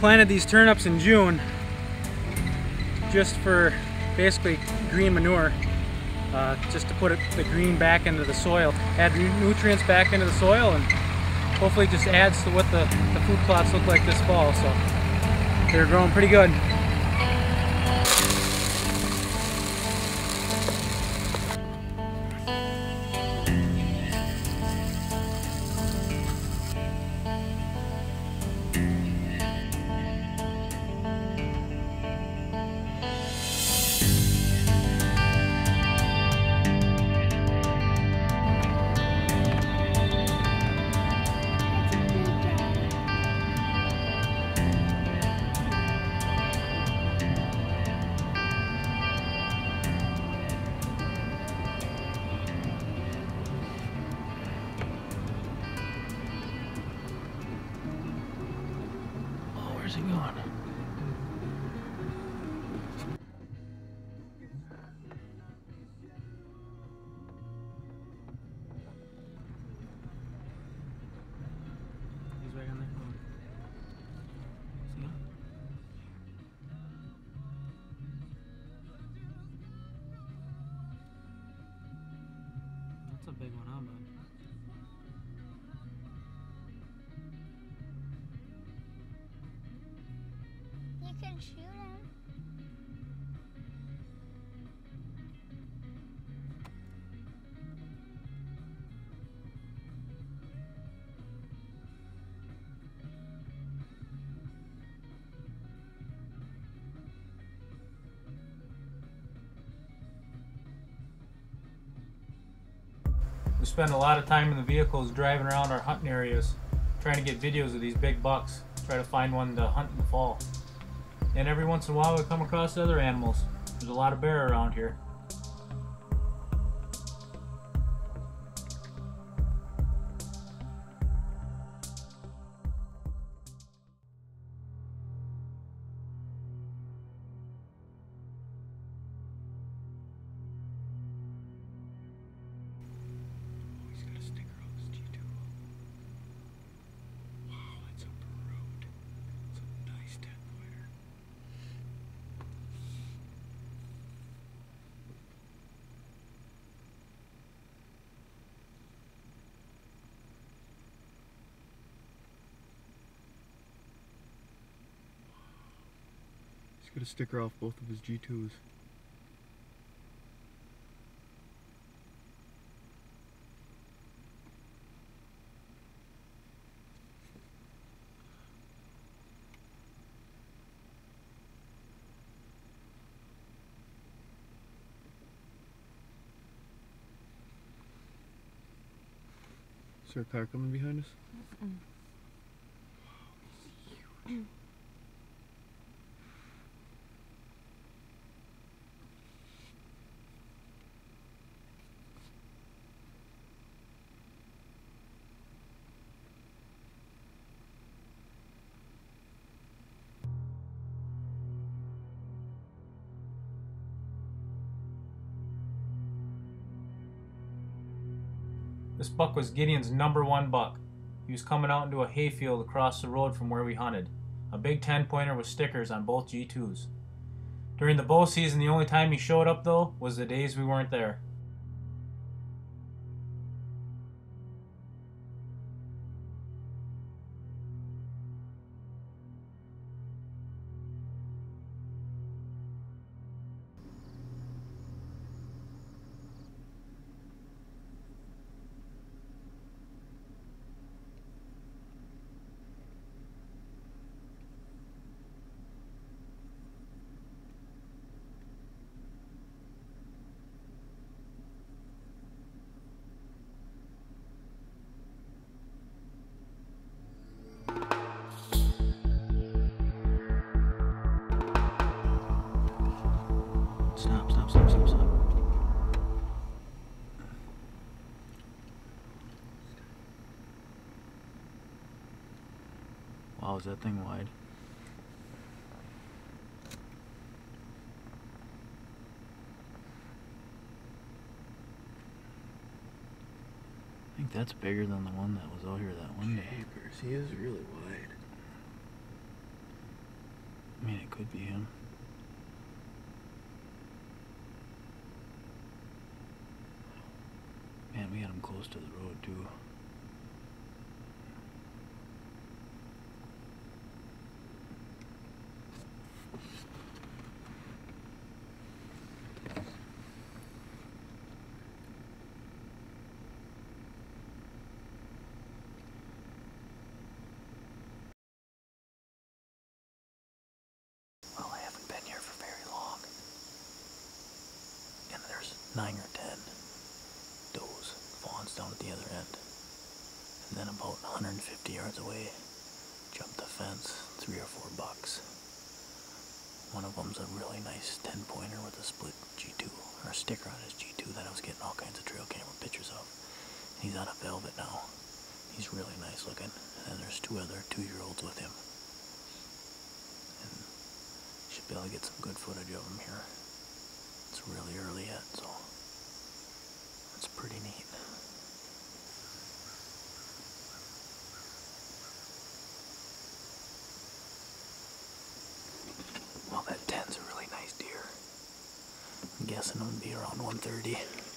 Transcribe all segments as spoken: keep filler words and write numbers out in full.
planted these turnips in June just for basically green manure, uh, just to put it, the green back into the soil, add nutrients back into the soil, and hopefully just adds to what the, the food plots look like this fall. So they're growing pretty good. Where's he going? He's right on there. See him? That's a big one, huh, bud? You can shoot him. We spend a lot of time in the vehicles driving around our hunting areas, trying to get videos of these big bucks, try to find one to hunt in the fall. And every once in a while we come across other animals. There's a lot of bear around here. He's got a sticker off both of his G twos. Is there a car coming behind us? Mm-mm. This buck was Gideon's number one buck. He was coming out into a hayfield across the road from where we hunted. A big ten pointer with stickers on both G twos. During the bow season, the only time he showed up though was the days we weren't there. Stop, stop, stop, stop, stop. Wow, is that thing wide? I think that's bigger than the one that was out here that one day. Jeepers, he is really wide. I mean, it could be him. Man, we had him close to the road too. Well, I haven't been here for very long. And there's nine or ten does, fawns down at the other end. And then about one hundred fifty yards away, jumped the fence, three or four bucks. One of them's a really nice ten pointer with a split G two, or a sticker on his G two that I was getting all kinds of trail camera pictures of. And he's on a velvet now. He's really nice looking. And then there's two other two-year-olds with him. And should be able to get some good footage of him here. It's really early yet, so it's pretty neat. Well, that ten's a really nice deer. I'm guessing it would be around one thirty.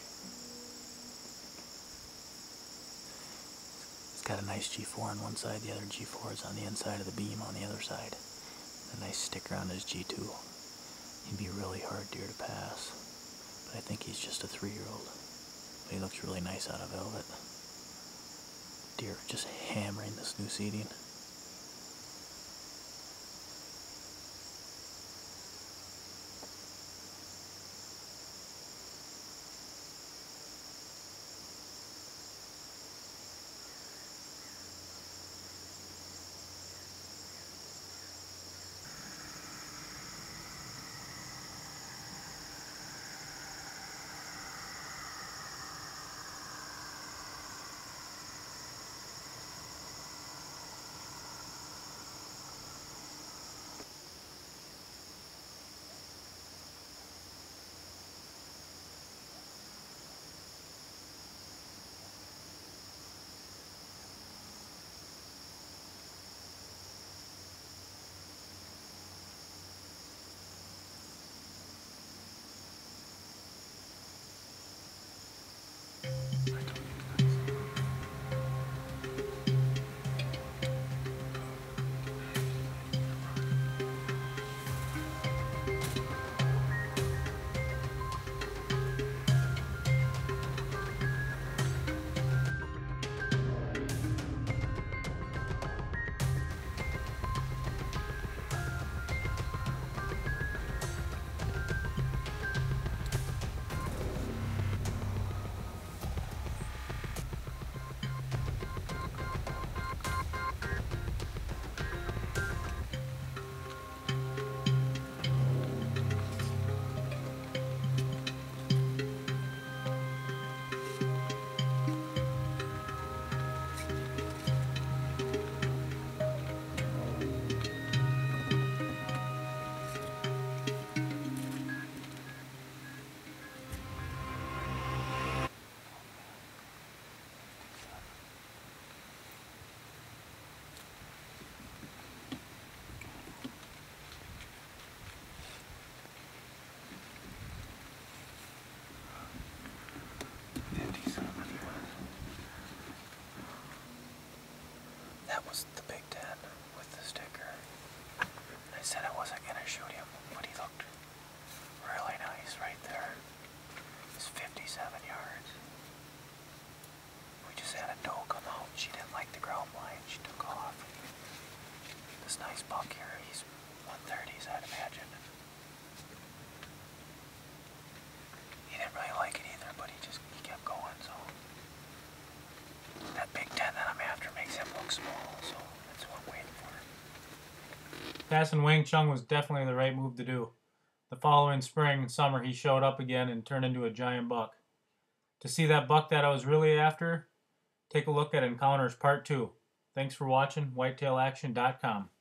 It's got a nice G four on one side, the other G four is on the inside of the beam on the other side. A nice sticker on his G two. He'd be a really hard deer to pass. But I think he's just a three-year-old. But he looks really nice out of velvet. Deer just hammering this new seeding. That was the Big Ten with the sticker. I said I wasn't going to shoot him, but he looked really nice right there. It's fifty-seven yards. We just had a doe come out. She didn't like the ground blind. She took off. This nice buck here, he's one thirties, I'd imagine. He didn't really like it either, but he just he kept going, so. That Big Ten that I'm after makes him look small, so that's what I'm waiting for. Passing Wang Chung was definitely the right move to do. The following spring and summer, he showed up again and turned into a giant buck. To see that buck that I was really after, take a look at Encounters Part two. Thanks for watching, whitetail action dot com.